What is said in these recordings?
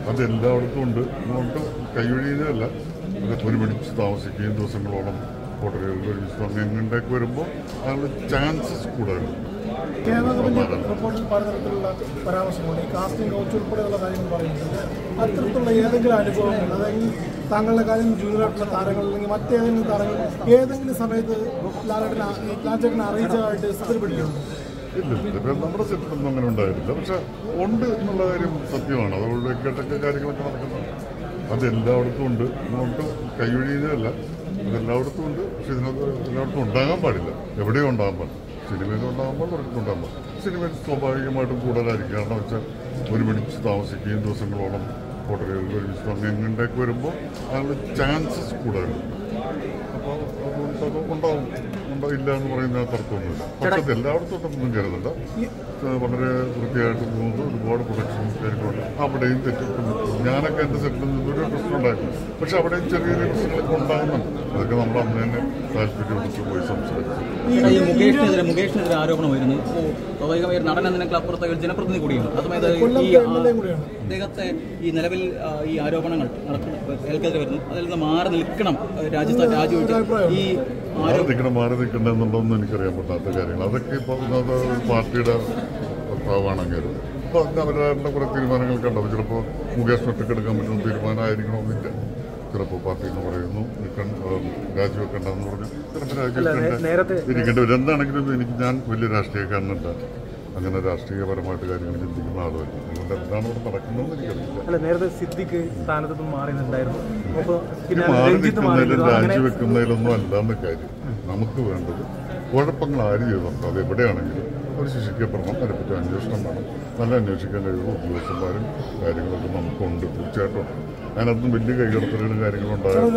അതെല്ലായിടത്തും ഉണ്ട്. അതുകൊണ്ട് കൈയൊഴിയുന്നതല്ല, അത് ഒരുമിച്ച് താമസിക്കുകയും ദിവസങ്ങളോളം ഹോട്ടലുകളിൽ ഒരുമിച്ച് അങ്ങനെയൊക്കെ വരുമ്പോൾ അതിനുള്ള ചാൻസസ് കൂടുതലുണ്ട്. റിപ്പോർട്ടിൽ പലതരത്തിലുള്ള പരാമർശമുണ്ട്. ഈ കാസ്റ്റിംഗ് കൗച്ച് ഉൾപ്പെടെയുള്ള കാര്യങ്ങൾ പറയുന്നുണ്ട്. അത്തരത്തിലുള്ള ഏതെങ്കിലും അനുഭവങ്ങൾ, അതായത് താങ്കളുടെ കാര്യം ജൂനിയറായിട്ടുള്ള താരങ്ങൾ അല്ലെങ്കിൽ മറ്റേതെങ്കിലും താരങ്ങൾ ഏതെങ്കിലും സമയത്ത് ലാലേട്ടനെ അറിയിച്ചതായിട്ട് സ്ഥിരപ്പെട്ടിട്ടുണ്ട്? ഇല്ല, നമ്മുടെ സെറ്റിലൊന്നും അങ്ങനെ ഉണ്ടായിട്ടില്ല. പക്ഷെ ഉണ്ട് എന്നുള്ള കാര്യം സത്യമാണ്. അതുകൊണ്ട് കേട്ടൊക്കെ കാര്യങ്ങളൊക്കെ നടക്കുന്നുണ്ട്. അതെല്ലായിടത്തും ഉണ്ട്. അതുകൊണ്ട് കൈയൊഴിയുന്നതല്ല, അതെല്ലായിടത്തും ഉണ്ട്. പക്ഷെ ഇതിനകത്ത് എല്ലായിടത്തും ഉണ്ടാകാൻ പാടില്ല. എവിടെയും ഉണ്ടാകാൻ പാടില്ല. സിനിമയിൽ ഉണ്ടാകുമ്പോൾ ഒരിടത്തും ഉണ്ടാകാൻ പാടില്ല. സിനിമയിൽ സ്വാഭാവികമായിട്ടും കൂടുതലായിരിക്കും. കാരണം വെച്ചാൽ ഒരുമിച്ച് താമസിക്കുകയും ദിവസങ്ങളോളം ഹോട്ടലുകളിൽ ഒരുമിച്ച് അങ്ങനെയൊക്കെ വരുമ്പോൾ അതിനുള്ള ചാൻസസ് കൂടുതലുണ്ട്. അപ്പോൾ അതുകൊണ്ട് ഉണ്ടാവും, ഇല്ല എന്ന് പറയുന്ന തർക്കമൊന്നുമില്ല. പക്ഷെ അത് എല്ലായിടത്തും ഒന്നും കരുതണ്ട. വളരെ വൃത്തിയായിട്ട് പോകുന്നു, ഒരുപാട് പ്രൊഡക്ഷൻസ് കാര്യങ്ങളുണ്ട്. അവിടെയും തെറ്റിട്ടുണ്ട്. ഞാനൊക്കെ എൻ്റെ സെറ്റിൽ നിന്നൊരു പ്രശ്നം ഉണ്ടായിരുന്നു. പക്ഷെ അവിടെയും ചെറിയ ചെറിയ പ്രശ്നങ്ങളൊക്കെ ഉണ്ടാകുന്നുണ്ട്. അതൊക്കെ നമ്മൾ അന്ന് തന്നെ താല്പര്യമെടുത്ത് പോയി സംസാരിച്ചു. മുകേഷിനെതിരെ ആരോപണം വരുന്നു. സ്വാഭാവികമായി നടൻ എന്നതിനേക്കാൾ അപ്പുറത്തെ ഒരു ജനപ്രതിനിധി കൂടിയാണ്. അതുമായിട്ട് അദ്ദേഹത്തെ ഈ നിലവിൽ ഈ ആരോപണങ്ങൾ ഏൽക്കെതിരെ വരുന്നു. അതിൽ നിന്ന് മാറി നിൽക്കണം, രാജസ്ഥാൻ രാജിവെച്ച് ഈ മാറി നിൽക്കണം എന്നുള്ളതൊന്നും എനിക്കറിയാൻ പറ്റാത്ത കാര്യങ്ങൾ. അതൊക്കെ ഇപ്പോൾ പാർട്ടിയുടെ ഭർത്താവാണെങ്കിൽ അപ്പോൾ അതിന് അവരുടെ കുറേ തീരുമാനങ്ങളൊക്കെ ഉണ്ടാവും. ചിലപ്പോൾ മുകേഷ് ഒറ്റക്കെടുക്കാൻ പറ്റുന്ന തീരുമാനമായിരിക്കണമെന്നില്ല. ചിലപ്പോൾ പാർട്ടി എന്ന് പറയുന്നു രാജിവെക്കണ്ടെന്ന് പറഞ്ഞു, ചിലപ്പോൾ രാജിവെക്കേണ്ടി വരും. എന്താണെങ്കിലും ഞാൻ വലിയ രാഷ്ട്രീയക്കാരനല്ല, അങ്ങനെ രാഷ്ട്രീയപരമായിട്ട് കാര്യങ്ങൾ ചിന്തിക്കുന്ന ആളുമല്ല. അതുകൊണ്ട് എന്താണ് ഇവിടെ നടക്കുന്നതെന്ന് എനിക്കറിയില്ല. നേരത്തെ സിദ്ദിഖ് സ്ഥാനത്ത് മാറി നിന്നുണ്ടായിരുന്നു. മാറി നിൽക്കുന്നതിലും രാജിവെക്കുന്നതിലൊന്നും അല്ലാന്ന കാര്യം. നമുക്ക് വേണ്ടത് കുഴപ്പങ്ങൾ ആര് ചെയ്തിട്ടുണ്ട്, അത് എവിടെയാണെങ്കിലും അവർ ശിക്ഷിക്കപ്പെടണം. അതിനെപ്പറ്റി അന്വേഷണം വേണം. നല്ല അന്വേഷിക്കാൻ കഴിയുന്ന ഉദ്യോഗസ്ഥന്മാരും കാര്യങ്ങളൊക്കെ നമുക്കുണ്ട്, തീർച്ചയായിട്ടും ഉണ്ട്. അതിനകത്തും വലിയ കൈകടത്തലുകളും കാര്യങ്ങളുണ്ടായിരുന്നു.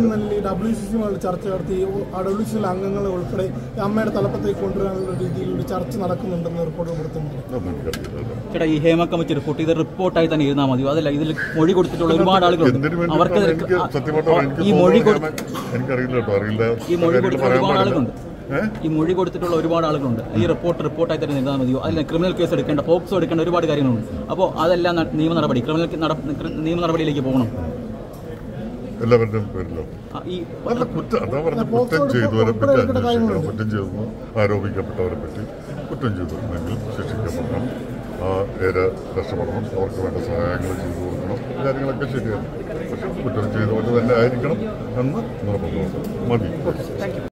ചർച്ച നടത്തി WCC അംഗങ്ങളെ ഉൾപ്പെടെ അമ്മയുടെ തലപ്പത്തേക്ക് കൊണ്ടുവരാനുള്ള രീതിയിൽ ഒരു ചർച്ച നടക്കുന്നുണ്ടെന്ന് റിപ്പോർട്ട് കൊടുത്തിട്ടുണ്ട്. ചേട്ടാ, ഈ ഹേമ കമ്മിറ്റി റിപ്പോർട്ട് ഇത് റിപ്പോർട്ടായി തന്നെ ഇരുന്നാൽ മതിയോ? അതല്ല, ഇതിൽ മൊഴി കൊടുത്തിട്ടുള്ള ഒരുപാട് ആളുകളുണ്ട്. അവർക്ക് ഈ മൊഴി എനിക്കറിയില്ല കേട്ടോ, അറിയില്ല. ഈ മൊഴി കൊടുത്തിട്ടുള്ള ഒരുപാട് ആളുകളുണ്ട്. ഈ മൊഴി കൊടുത്തിട്ടുള്ള ഒരുപാട് ആളുകളുണ്ട്. ഈ റിപ്പോർട്ടായി തന്നെ ഇരുന്നാൽ മതിയോ? അതിൽ ക്രിമിനൽ കേസ് എടുക്കേണ്ട, പോക്സോ എടുക്കേണ്ട ഒരുപാട് കാര്യങ്ങളുണ്ട്. അപ്പോൾ അതെല്ലാം നിയമ നടപടിയിലേക്ക് പോകണം. എല്ലാവരുടെയും പേരിലോ കുറ്റം ചെയ്തവരെ പറ്റി അന്വേഷിക്കണം. കുറ്റം ചെയ്തു ആരോപിക്കപ്പെട്ടവരെ പറ്റി കുറ്റം ചെയ്തിട്ടുണ്ടെങ്കിൽ ശിക്ഷിക്കപ്പെടണം. ഏറെ രക്ഷപ്പെടണം. അവർക്ക് വേണ്ട സഹായങ്ങൾ ചെയ്തു കൊടുക്കണം. കാര്യങ്ങളൊക്കെ ശരിയാണ്. പക്ഷെ കുറ്റം ചെയ്തവരെ തന്നെ ആയിരിക്കണം എന്ന് നിർബന്ധമുണ്ട്. മതി.